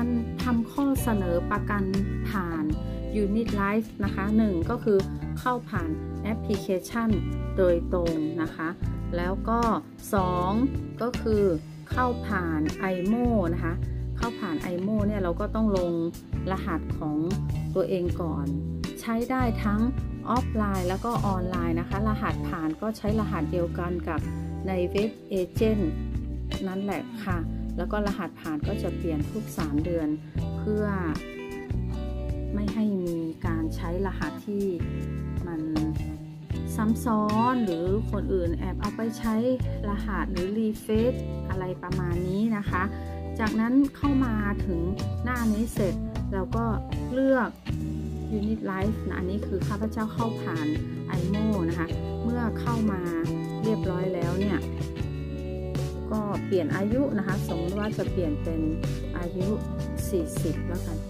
การทำข้อเสนอประกันผ่าน Unit Life นะคะ1ก็คือเข้าผ่านแอปพลิเคชันโดยตรงนะคะแล้วก็2ก็คือเข้าผ่าน IMO นะคะเข้าผ่าน IMO เนี่ยเราก็ต้องลงรหัสของตัวเองก่อนใช้ได้ทั้งออฟไลน์แล้วก็ออนไลน์นะคะรหัสผ่านก็ใช้รหัสเดียวกันกับในเว็บเอเจนต์นั่นแหละค่ะแล้วก็รหัสผ่านก็จะเปลี่ยนทุก3เดือนเพื่อไม่ให้มีการใช้รหัสที่มันซ้ำซ้อนหรือคนอื่นแอบเอาไปใช้รหัสหรือรีเฟซอะไรประมาณนี้นะคะจากนั้นเข้ามาถึงหน้านี้เสร็จเราก็เลือก Unit Life นะอันนี้คือข้าพเจ้าเข้าผ่าน IMO นะคะเมื่อเข้ามาเรียบร้อยแล้วเนี่ยก็เปลี่ยนอายุนะคะสมมติว่าจะเปลี่ยนเป็นอายุ40แล้วกัน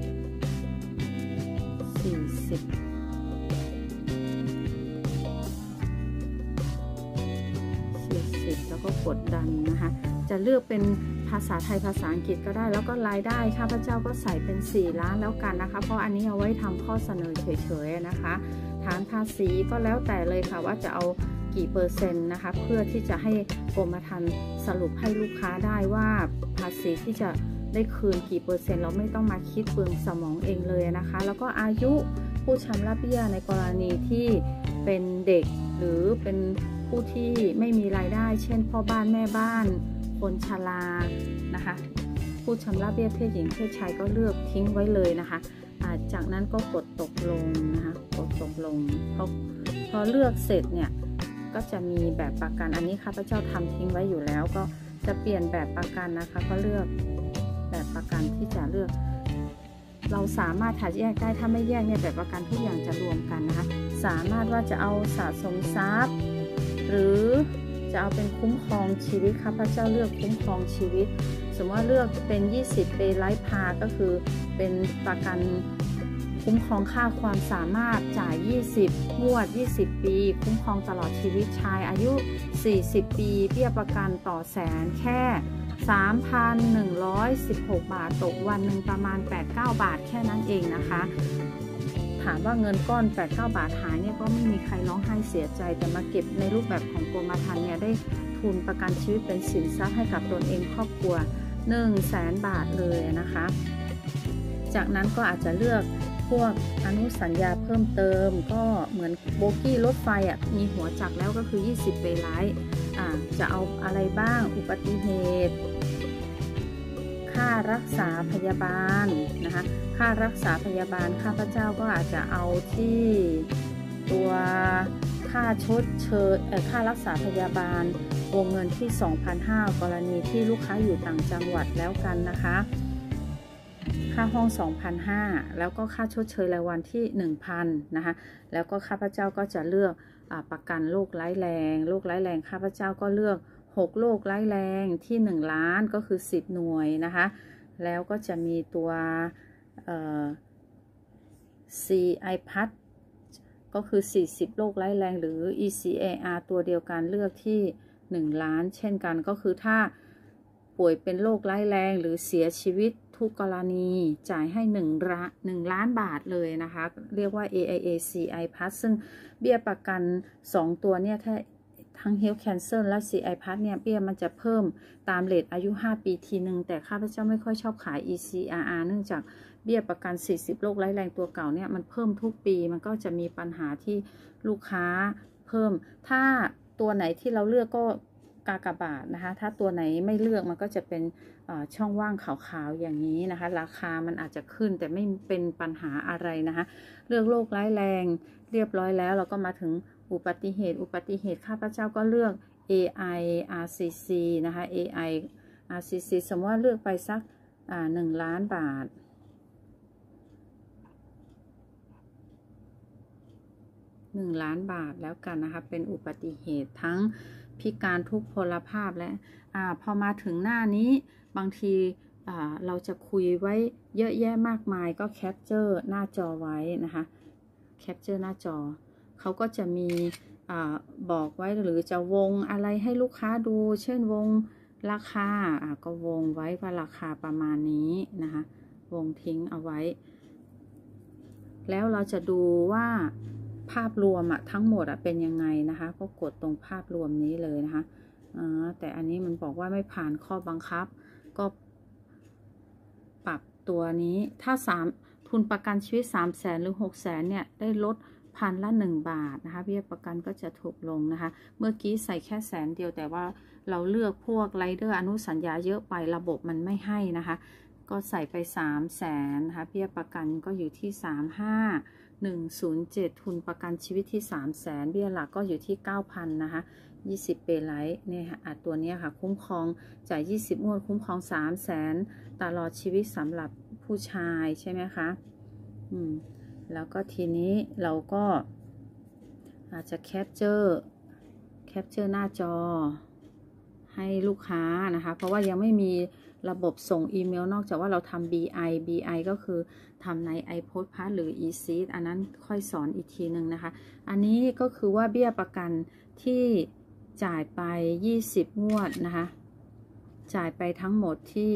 40แล้วก็กดดันนะคะจะเลือกเป็นภาษาไทยภาษาอังกฤษก็ได้แล้วก็รายได้ข้าพเจ้าก็ใส่เป็น4 ล้านแล้วกันนะคะเพราะอันนี้เอาไว้ทำข้อเสนอเฉยๆนะคะฐานภาษีก็แล้วแต่เลยค่ะว่าจะเอากี่เปอร์เซ็นต์นะคะเพื่อที่จะให้กรมธรรม์สรุปให้ลูกค้าได้ว่าภาษีที่จะได้คืนกี่เปอร์เซ็นต์เราไม่ต้องมาคิดเปลืองสมองเองเลยนะคะแล้วก็อายุผู้ชำระเบี้ยในกรณีที่เป็นเด็กหรือเป็นผู้ที่ไม่มีรายได้เช่นพ่อบ้านแม่บ้านคนชรานะคะผู้ชำระเบี้ยเพศหญิงเพศชายก็เลือกทิ้งไว้เลยนะคะจากนั้นก็กดตกลงนะคะกดตกลงพอเลือกเสร็จเนี่ยก็จะมีแบบประกันอันนี้ข้าพเจ้าทำทิ้งไว้อยู่แล้วก็จะเปลี่ยนแบบประกันนะคะก็เลือกแบบประกันที่จะเลือกเราสามารถแยกได้ถ้าไม่แยกเนี่ยแบบประกันทุกอย่างจะรวมกันนะคะสามารถว่าจะเอาสะสมทรัพย์หรือจะเอาเป็นคุ้มครองชีวิตข้าพเจ้าเลือกคุ้มครองชีวิตสมมติว่าเลือกเป็น20ปีไร้พาก็คือเป็นประกันคุ้มครองค่าความสามารถจ่าย20งวด20ปีคุ้มครองตลอดชีวิตชายอายุ40ปีเบี้ยประกันต่อแสนแค่ 3,116 บาทตกวันหนึ่งประมาณ 8-9 บาทแค่นั้นเองนะคะถามว่าเงินก้อน 8-9 บาทหายเนี่ยก็ไม่มีใครร้องไห้เสียใจแต่มาเก็บในรูปแบบของกรมธรรม์เนี่ยได้ทุนประกันชีวิตเป็นสินทรัพย์ให้กับตนเองครอบครัว 100,000 บาทเลยนะคะจากนั้นก็อาจจะเลือกพวกอนุสัญญาเพิ่มเติมก็เหมือนโบกี้รถไฟมีหัวจักรแล้วก็คือ20เปไลท์จะเอาอะไรบ้างอุบัติเหตุค่ารักษาพยาบาลนะคะค่ารักษาพยาบาลข้าพเจ้าก็อาจจะเอาที่ตัวค่าชดเชยค่ารักษาพยาบาลวงเงินที่ 2,500 กรณีที่ลูกค้าอยู่ต่างจังหวัดแล้วกันนะคะค่าห้อง 2,500 แล้วก็ค่าชดเชยรายวันที่ 1,000 นะคะแล้วก็ข้าพเจ้าก็จะเลือกประกันโรคร้ายแรงข้าพเจ้าก็เลือก6โรคร้ายแรงที่1 ล้านก็คือ10หน่วยนะคะแล้วก็จะมีตัวCI พัดก็คือ40โรคร้ายแรงหรือ ECAR ตัวเดียวกันเลือกที่1 ล้านเช่นกันก็คือถ้าป่วยเป็นโรคร้ายแรงหรือเสียชีวิตทุกกรณีจ่ายให้1 ล้านบาทเลยนะคะเรียกว่า AIA CI Plus ซึ่งเบี้ยประกัน2ตัวเนี่ยถ้าทั้ง Health Cancer และ CI Plus เนี่ยเบี้ยมันจะเพิ่มตามเรทอายุ5 ปีทีนึงแต่ข้าพเจ้าไม่ค่อยชอบขาย ECRR เนื่องจากเบี้ยประกัน40โรคร้ายแรงตัวเก่าเนี่ยมันเพิ่มทุกปีมันก็จะมีปัญหาที่ลูกค้าเพิ่มถ้าตัวไหนที่เราเลือกก็กากบาทนะคะถ้าตัวไหนไม่เลือกมันก็จะเป็นช่องว่างขาวๆอย่างนี้นะคะราคามันอาจจะขึ้นแต่ไม่เป็นปัญหาอะไรนะคะเลือกโรคร้ายแรงเรียบร้อยแล้วเราก็มาถึงอุบัติเหตุข้าพเจ้าก็เลือก AI RCC นะคะ AI RCC สมมติว่าเลือกไปสัก1 ล้านบาท1 ล้านบาทแล้วกันนะคะเป็นอุบัติเหตุทั้งพิการทุกพลภาพและพอมาถึงหน้านี้บางทีเราจะคุยไว้เยอะแยะมากมายก็แคปเจอร์หน้าจอไว้นะคะแคปเจอร์หน้าจอเขาก็จะมีบอกไว้หรือจะวงอะไรให้ลูกค้าดูเช่นวงราคาก็วงไว้ว่าราคาประมาณนี้นะคะวงทิ้งเอาไว้แล้วเราจะดูว่าภาพรวมทั้งหมดเป็นยังไงนะคะก็กดตรงภาพรวมนี้เลยนะคะแต่อันนี้มันบอกว่าไม่ผ่านข้อบังคับก็ปรับตัวนี้ถ้าทุนประกันชีวิต300,000หรือ600,000เนี่ยได้ลดพันละ1 บาทนะคะเบี้ยประกันก็จะถูกลงนะคะเมื่อกี้ใส่แค่100,000 เดียวแต่ว่าเราเลือกพวกไรเดอร์อนุสัญญาเยอะไประบบมันไม่ให้นะคะก็ใส่ไป300,000นะคะเบี้ยประกันก็อยู่ที่35107ทุนประกันชีวิตที่300,000เบี้ยหลักก็อยู่ที่ 9,000 นะคะ20 เปไลท์เนี่ยค่ะตัวนี้ค่ะคุ้มครองจ่าย20 งวดคุ้มครอง300,000ตลอดชีวิตสำหรับผู้ชายใช่ไหมคะแล้วก็ทีนี้เราก็อาจจะแคปเจอร์หน้าจอให้ลูกค้านะคะเพราะว่ายังไม่มีระบบส่งอีเมลนอกจากว่าเราทำ BI ก็คือทำใน iPostPass หรือ eSeed อันนั้นค่อยสอนอีกทีหนึ่งนะคะอันนี้ก็คือว่าเบี้ยประกันที่จ่ายไป20 งวดนะคะจ่ายไปทั้งหมดที่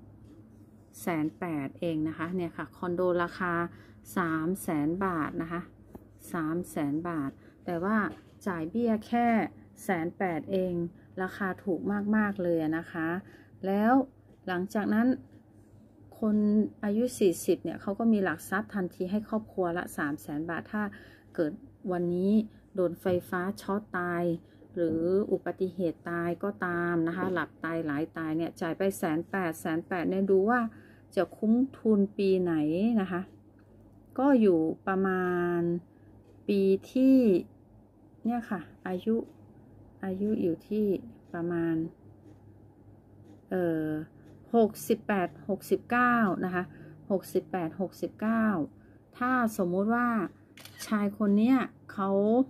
180,000เองนะคะเนี่ยค่ะคอนโดราคา300,000 บาทนะคะ300,000 บาทแต่ว่าจ่ายเบี้ยแค่180,000เองราคาถูกมากๆเลยนะคะแล้วหลังจากนั้นคนอายุ40เนี่ยเขาก็มีหลักทรัพย์ทันทีให้ครอบครัวละ300,000 บาทถ้าเกิดวันนี้โดนไฟฟ้าช็อตตายหรืออุบัติเหตุตายก็ตามนะคะหลับตายหลายตายเนี่ยจ่ายไป180,000เนี่ยดูว่าจะคุ้มทุนปีไหนนะคะก็อยู่ประมาณปีที่เนี่ยค่ะอายุอยู่ที่ประมาณ68-69นะคะ68-69ถ้าสมมุติว่าชายคนเนี้ยเขา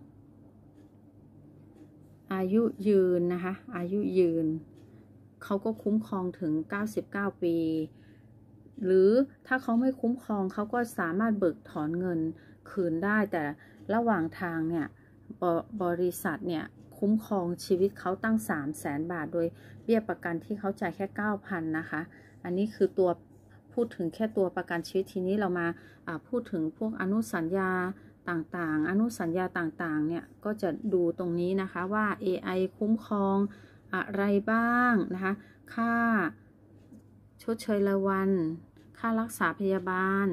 อายุยืนนะคะอายุยืนเขาก็คุ้มครองถึง99 ปีหรือถ้าเขาไม่คุ้มครองเขาก็สามารถเบิกถอนเงินคืนได้แต่ระหว่างทางเนี่ยบริษัทเนี่ยคุ้มครองชีวิตเขาตั้ง300,000 บาทโดยเบี้ยประกันที่เขาจ่ายแค่ 9,000 นะคะอันนี้คือตัวพูดถึงแค่ตัวประกันชีวิตทีนี้เรามาพูดถึงพวกอนุสัญญาต่างๆอนุสัญญาต่างๆเนี่ยก็จะดูตรงนี้นะคะว่า AI คุ้มครองอะไรบ้างนะคะค่าชดเชยรายวันค่ารักษาพยาบาล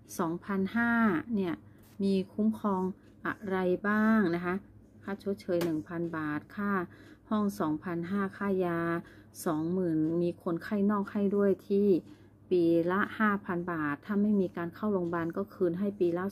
2,500 เนี่ยมีคุ้มครองอะไรบ้างนะคะค่าชดเชย 1,000 บาทค่าห้อง 2,500 ค่ายา 20,000 มีคนไข้นอกให้ด้วยที่ปีละ 5,000 บาทถ้าไม่มีการเข้าโรงพยาบาลก็คืนให้ปีละ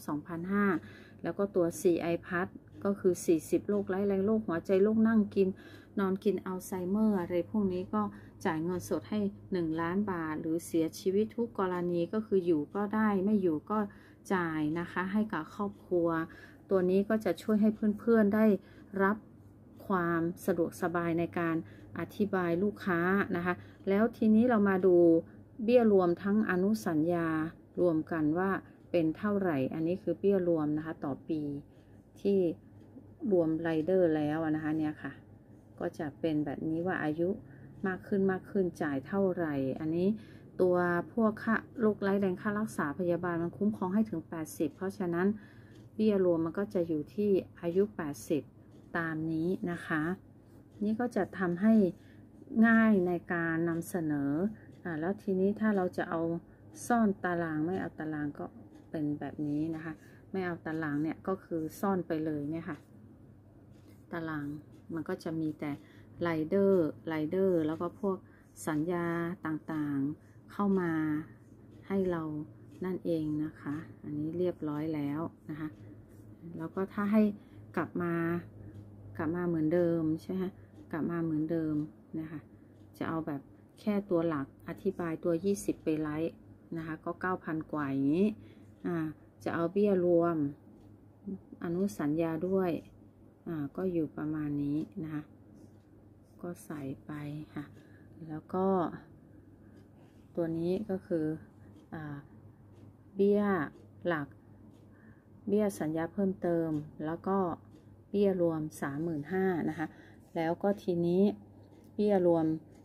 2,500 แล้วก็ตัว CI พัดก็คือ40 โรคร้ายแรงโรคหัวใจโรคนั่งกินนอนกินอัลไซเมอร์อะไรพวกนี้ก็จ่ายเงินสดให้1 ล้านบาทหรือเสียชีวิตทุกกรณีก็คืออยู่ก็ได้ไม่อยู่ก็จ่ายนะคะให้กับครอบครัวตัวนี้ก็จะช่วยให้เพื่อนๆได้รับความสะดวกสบายในการอธิบายลูกค้านะคะแล้วทีนี้เรามาดูเบี้ยรวมทั้งอนุสัญญารวมกันว่าเป็นเท่าไหร่อันนี้คือเบี้ยรวมนะคะต่อปีที่รวมไรเดอร์แล้วนะคะเนี่ยค่ะก็จะเป็นแบบนี้ว่าอายุมากขึ้นจ่ายเท่าไหร่อันนี้ตัวพวกค่าโรคร้ายแรงค่ารักษาพยาบาลมันคุ้มครองให้ถึง80เพราะฉะนั้นเบี้ยรวมมันก็จะอยู่ที่อายุ80ตามนี้นะคะนี่ก็จะทำให้ง่ายในการนำเสนอแล้วทีนี้ถ้าเราจะเอาซ่อนตารางไม่เอาตารางก็เป็นแบบนี้นะคะไม่เอาตารางเนี่ยก็คือซ่อนไปเลยเนี่ยค่ะตารางมันก็จะมีแต่ไรเดอร์แล้วก็พวกสัญญาต่างๆเข้ามาให้เรานั่นเองนะคะอันนี้เรียบร้อยแล้วนะคะแล้วก็ถ้าให้กลับมาเหมือนเดิมใช่ไหมกลับมาเหมือนเดิมนะคะจะเอาแบบแค่ตัวหลักอธิบายตัว20 เปไลท์นะคะก็ 9,000 กว่าอย่างนี้จะเอาเบี้ยรวมอนุสัญญาด้วยก็อยู่ประมาณนี้นะคะก็ใส่ไปค่ะแล้วก็ตัวนี้ก็คือเบี้ยหลักเบี้ยสัญญาเพิ่มเติมแล้วก็เบี้ยรวม 35,000 นะคะแล้วก็ทีนี้เบี้ยรวม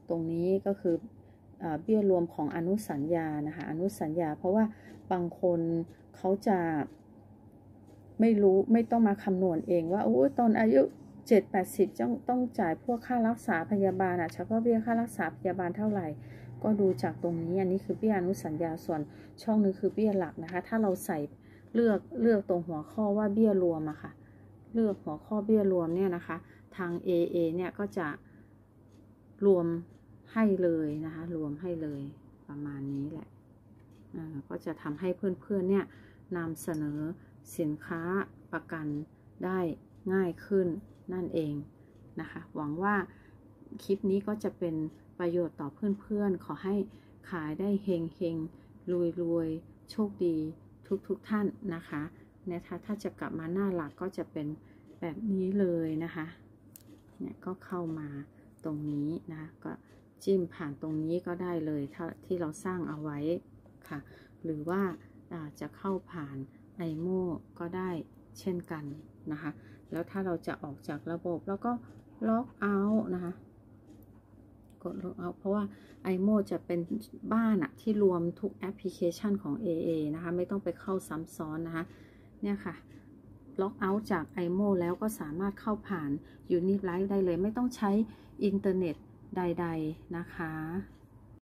ตรงนี้ก็คือเบี้ยรวมของอนุสัญญานะคะอนุสัญญาเพราะว่าบางคนเขาจะไม่รู้ไม่ต้องมาคำนวณเองว่าโอ้ตอนอายุ7-80ต้องจ่ายพวกค่ารักษาพยาบาลเฉพาะเบี้ยค่ารักษาพยาบาลเท่าไหร่ก็ดูจากตรงนี้อันนี้คือเบี้ยอนุสัญญาส่วนช่องนึงคือเบี้ยหลักนะคะถ้าเราใส่เลือกตรงหัวข้อว่าเบี้ยรวมอะค่ะเลือกหัวข้อเบี้ยรวมเนี่ยนะคะทาง AA เนี่ยก็จะรวมให้เลยนะคะรวมให้เลยประมาณนี้แหละก็จะทำให้เพื่อนๆเนี่ยนำเสนอสินค้าประกันได้ง่ายขึ้นนั่นเองนะคะหวังว่าคลิปนี้ก็จะเป็นประโยชน์ต่อเพื่อนๆขอให้ขายได้เฮงเฮงรวยโชคดีทุกท่านนะคะถ้าจะกลับมาหน้าหลักก็จะเป็นแบบนี้เลยนะคะเนี่ยก็เข้ามาตรงนี้นะก็จิ้มผ่านตรงนี้ก็ได้เลยที่เราสร้างเอาไว้ค่ะหรือว่าจะเข้าผ่านIMO ก็ได้เช่นกันนะคะแล้วถ้าเราจะออกจากระบบแล้วก็ล็อกเอาท์นะคะกดล็อกเอาท์เพราะว่า IMO จะเป็นบ้านที่รวมทุกแอปพลิเคชันของ AA นะคะไม่ต้องไปเข้าซ้ำซ้อนนะคะเนี่ยค่ะล็อกเอาท์จาก IMO แล้วก็สามารถเข้าผ่าน Unilife ได้เลยไม่ต้องใช้อินเทอร์เน็ตใดๆนะคะ